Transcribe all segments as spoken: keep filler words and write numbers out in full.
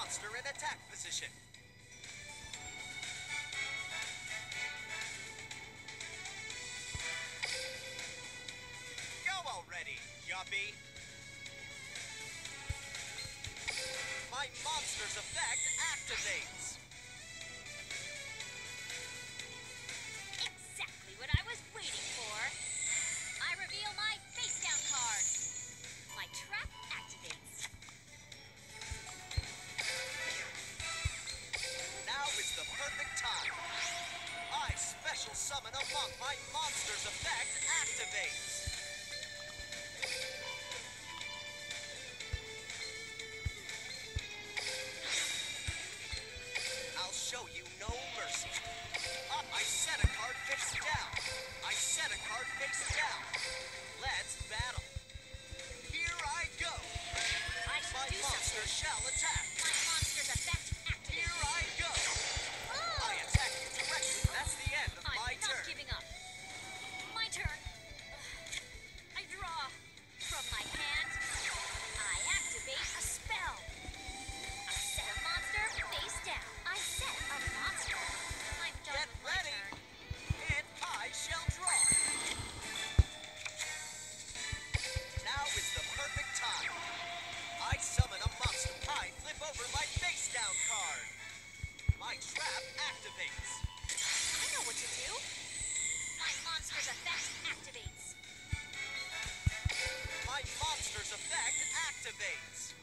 monster in attack position. Go already, yuppie. My monster's effect activates. Exactly what I was waiting for. I reveal my face down card. My trap activates. Now is the perfect time. I special summon a monk. My monster's effect activates. I'll show you no mercy. Up, I set a card face down. I set a card face down. Let's battle. Here I go. I should My do monster something. shall attack. My monster's effect activates. Here I go. Oh! I attack you directly. That's the end of I'm my not turn. giving up. My turn. I draw from my hand. I activate a spell. I set a monster face down. I set a monster. I'm done Get with my ready. turn. And I shall draw. Now is the perfect time. I summon a monster. I flip over my face down card. My trap activates. I know what to do. My monster's effect activates. My monster's effect activates.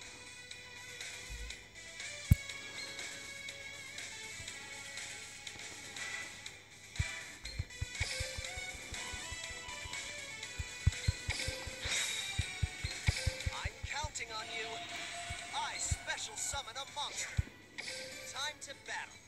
I'm counting on you. I special summon a monster. Time to battle.